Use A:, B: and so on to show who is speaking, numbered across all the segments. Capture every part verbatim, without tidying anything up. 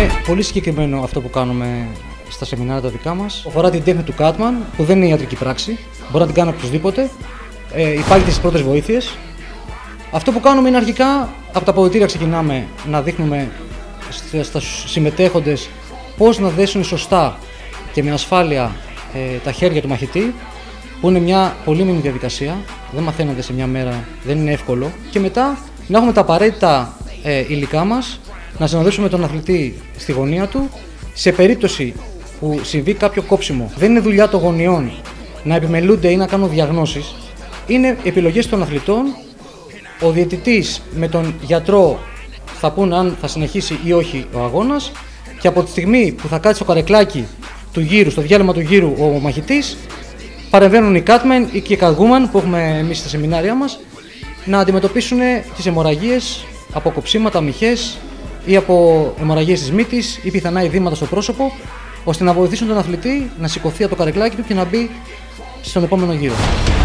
A: Είναι πολύ συγκεκριμένο αυτό που κάνουμε στα σεμινάρια τα δικά μας. Αφορά την τέχνη του Κάτμαν, που δεν είναι ιατρική πράξη. Μπορεί να την κάνει οποιοδήποτε. Ε, υπάρχει στις πρώτες βοήθειες. Αυτό που κάνουμε είναι αρχικά από τα αποδυτήρια ξεκινάμε να δείχνουμε στους συμμετέχοντες πώς να δέσουν σωστά και με ασφάλεια ε, τα χέρια του μαχητή, που είναι μια πολύμηνη διαδικασία, δεν μαθαίνεται σε μια μέρα, δεν είναι εύκολο. Και μετά να έχουμε τα απαραίτητα ε, υλικά μας, να συνοδεύσουμε τον αθλητή στη γωνία του. Σε περίπτωση που συμβεί κάποιο κόψιμο, δεν είναι δουλειά των γωνιών να επιμελούνται ή να κάνουν διαγνώσεις, είναι επιλογές των αθλητών. Ο διαιτητής με τον γιατρό θα πούν αν θα συνεχίσει ή όχι ο αγώνας, και από τη στιγμή που θα κάτσει στο καρεκλάκι του γύρου, στο διάλειμμα του γύρου ο μαχητής, παρεμβαίνουν οι Catmen ή και οι Catwoman που έχουμε εμείς στα σεμινάρια μας να αντιμετωπίσουν τις αιμορραγίες από κοψίματα, μυχές ή από αιμορραγίες της μύτης ή πιθανά ειδήματα στο πρόσωπο, ώστε να βοηθήσουν τον αθλητή να σηκωθεί από το καρεκλάκι του και να μπει στον επόμενο γύρο.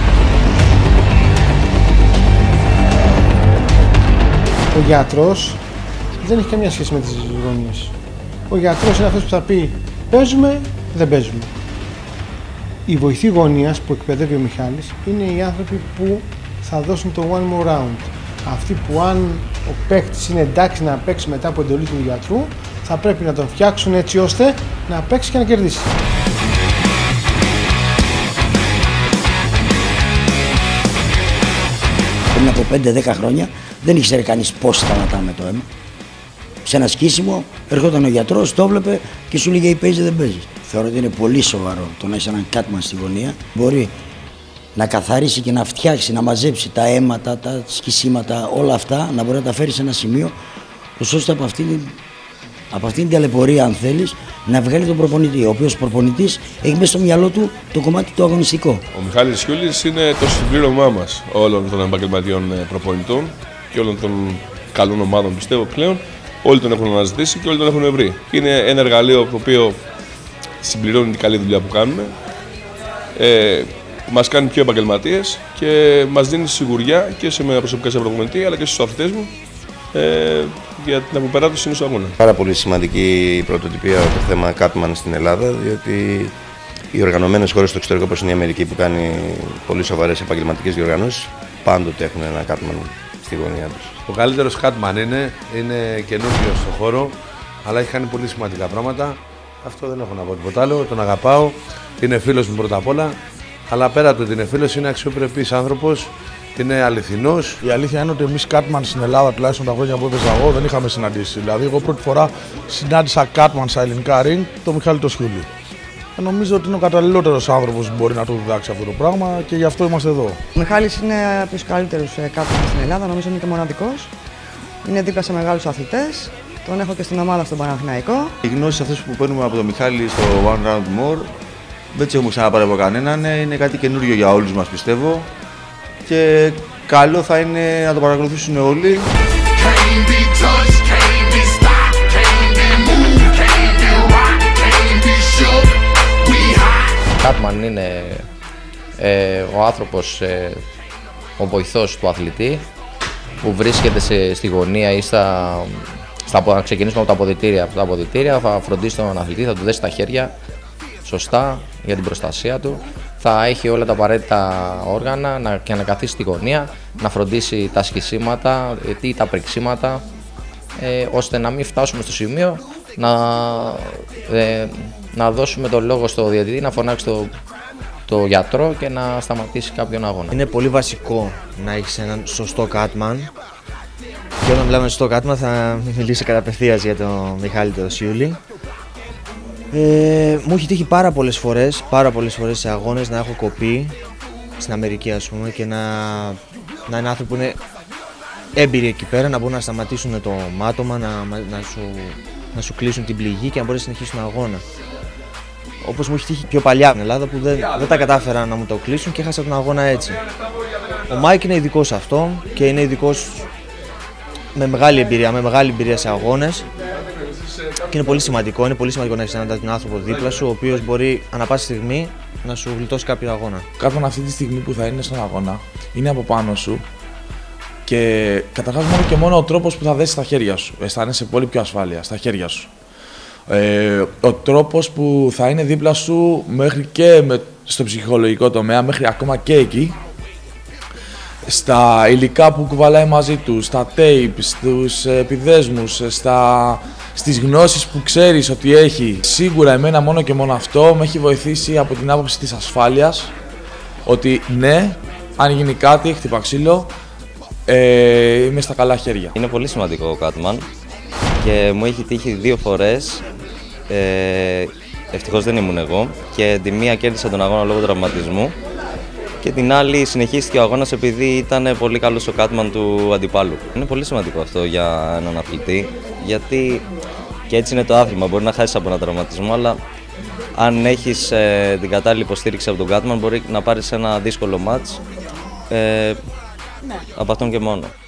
B: Ο γιατρός δεν έχει καμία σχέση με τις γωνίες. Ο γιατρός είναι αυτός που θα πει παίζουμε, δεν παίζουμε. Οι βοηθοί γωνίας που εκπαιδεύει ο Μιχάλης είναι οι άνθρωποι που θα δώσουν το one more round. Αυτοί που αν ο παίκτης είναι εντάξει να παίξει μετά από εντολή του γιατρού, θα πρέπει να τον φτιάξουν έτσι ώστε να παίξει και να κερδίσει.
C: Πριν από πέντε δέκα χρόνια δεν ήξερε κανείς πώς σταματάμε το αίμα. Σε ένα σκίσιμο ερχόταν ο γιατρός, το έβλεπε και σου λέγε ή παίζει δεν παίζει. Θεωρώ ότι είναι πολύ σοβαρό το να έχει έναν Catman στη γωνία. Μπορεί να καθαρίσει και να φτιάξει, να μαζέψει τα αίματα, τα σκισίματα, όλα αυτά, να μπορεί να τα φέρει σε ένα σημείο, ώστε από αυτήν, από αυτήν την ταλαιπωρία, αν θέλεις, να βγάλει τον προπονητή. Ο οποίος προπονητής έχει μέσα στο μυαλό του το κομμάτι το αγωνιστικό. Ο
D: Μιχάλης Σιούλης είναι το συμπλήρωμά μας όλων των επαγγελματιών προπονητών και όλων των καλών ομάδων, πιστεύω πλέον. Όλοι τον έχουν αναζητήσει και όλοι τον έχουν βρει. Είναι ένα εργαλείο το οποίο συμπληρώνει την καλή δουλειά που κάνουμε, ε, μας κάνει πιο επαγγελματίες και μας δίνει σιγουριά και σε μένα προσωπικά σε προπονητή αλλά και στους αθλητές μου ε, για την αποπεράτωση ενός αγώνα.
E: Πάρα πολύ σημαντική η πρωτοτυπία το θέμα Catman στην Ελλάδα, διότι οι οργανωμένες χώρες στο εξωτερικό, όπως είναι η Αμερική που κάνει πολύ σοβαρές επαγγελματικές διοργανώσεις, πάντοτε έχουν ένα Catman στη γωνία τους.
F: Ο καλύτερος Catman είναι, είναι καινούργιος στον χώρο, αλλά έχει κάνει πολύ σημαντικά πράγματα. Αυτό δεν έχω να πω τίποτα άλλο, τον αγαπάω, είναι φίλος μου πρώτα απ' όλα, αλλά πέρα του ότι είναι φίλος, είναι αξιοπρεπής άνθρωπος, είναι αληθινός.
G: Η αλήθεια είναι ότι εμείς Catman στην Ελλάδα, τουλάχιστον τα χρόνια που έπαιζα εγώ, δεν είχαμε συναντήσει. Δηλαδή, εγώ πρώτη φορά συνάντησα Catman στα ελληνικά ring, τον Μιχάλη το Σιούλη. Νομίζω ότι είναι ο καταλληλότερος άνθρωπος που μπορεί να του διδάξει αυτό το πράγμα και γι' αυτό είμαστε εδώ.
H: Ο Μιχάλης είναι από τους καλύτερους Catman στην Ελλάδα, νομίζω είναι και μοναδικός. Είναι δίπλα σε μεγάλους αθλητές. Τον έχω και στην ομάδα στον Παναθηναϊκό.
I: Οι γνώσεις αυτές που παίρνουμε από τον Μιχάλη στο One Round More δεν τις έχουμε ξαναπάρει από κανέναν. Είναι κάτι καινούριο για όλους μας, πιστεύω. Και καλό θα είναι να το παρακολουθήσουν όλοι.
J: Catman είναι ε, ο άνθρωπος, ε, ο βοηθός του αθλητή που βρίσκεται σε, στη γωνία ή στα, στα, να ξεκινήσουμε από τα αποδυτήρια. Από τα αποδυτήρια θα φροντίσει τον αθλητή, θα του δέσει τα χέρια σωστά για την προστασία του. Θα έχει όλα τα απαραίτητα όργανα να, και να καθίσει στη γωνία, να φροντίσει τα σκισίματα ή τα πριξίματα, ε, ώστε να μην φτάσουμε στο σημείο να, ε, να δώσουμε το λόγο στο διαιτητή, να φωνάξει το, το γιατρό και να σταματήσει κάποιον αγώνα.
K: Είναι πολύ βασικό να έχεις έναν σωστό Catman. Και όταν μιλάμε σωστό Catman θα μιλήσω κατά απευθείας για τον Μιχάλη το Σιούλη. Ε, μου έχει τύχει πάρα πολλές φορές, πάρα πολλές φορές σε αγώνες να έχω κοπεί στην Αμερική, ας πούμε, και να, να είναι άνθρωποι που είναι έμπειροι εκεί πέρα, να μπορούν να σταματήσουν το μάτωμα, να, να, σου, να σου κλείσουν την πληγή και να μπορείς να συνεχίσεις τον αγώνα. Όπως μου έχει τύχει πιο παλιά στην Ελλάδα που δεν, δεν τα κατάφερα να μου το κλείσουν και έχασα τον αγώνα έτσι. Ο Μάικ είναι ειδικός σε αυτό και είναι ειδικός με μεγάλη εμπειρία, με μεγάλη εμπειρία σε αγώνες. Και είναι πολύ σημαντικό, είναι πολύ σημαντικό να έχεις έναν τέτοιον άνθρωπο δίπλα σου, ο οποίος μπορεί ανά πάση στιγμή να σου γλιτώσει κάποιο αγώνα.
L: Κάποιον αυτή τη στιγμή που θα είναι στον αγώνα είναι από πάνω σου και καταρχάς μόνο και μόνο ο τρόπος που θα δέσεις τα χέρια σου. Αισθάνεσαι πολύ πιο ασφάλεια στα χέρια σου. Ε, ο τρόπος που θα είναι δίπλα σου μέχρι και με, στο ψυχολογικό τομέα, μέχρι ακόμα και εκεί, στα υλικά που κουβαλάει μαζί του, στα tape, στους επιδέσμους, στα, στις γνώσεις που ξέρεις ότι έχει. Σίγουρα εμένα μόνο και μόνο αυτό με έχει βοηθήσει από την άποψη της ασφάλειας, ότι ναι, αν γίνει κάτι, χτυπά ξύλο, ε, είμαι στα καλά χέρια.
M: Είναι πολύ σημαντικό ο Catman και μου έχει τύχει δύο φορές, ε, ευτυχώς δεν ήμουν εγώ, και τη μία κέρδισα τον αγώνα λόγω τραυματισμού και την άλλη συνεχίστηκε ο αγώνας επειδή ήταν πολύ καλός ο Catman του αντιπάλου. Είναι πολύ σημαντικό αυτό για έναν αθλητή, γιατί και έτσι είναι το άθλημα, μπορεί να χάσεις από έναν τραυματισμό, αλλά αν έχεις ε, την κατάλληλη υποστήριξη από τον Catman μπορεί να πάρεις ένα δύσκολο μάτς ε, ναι. από αυτόν και μόνο.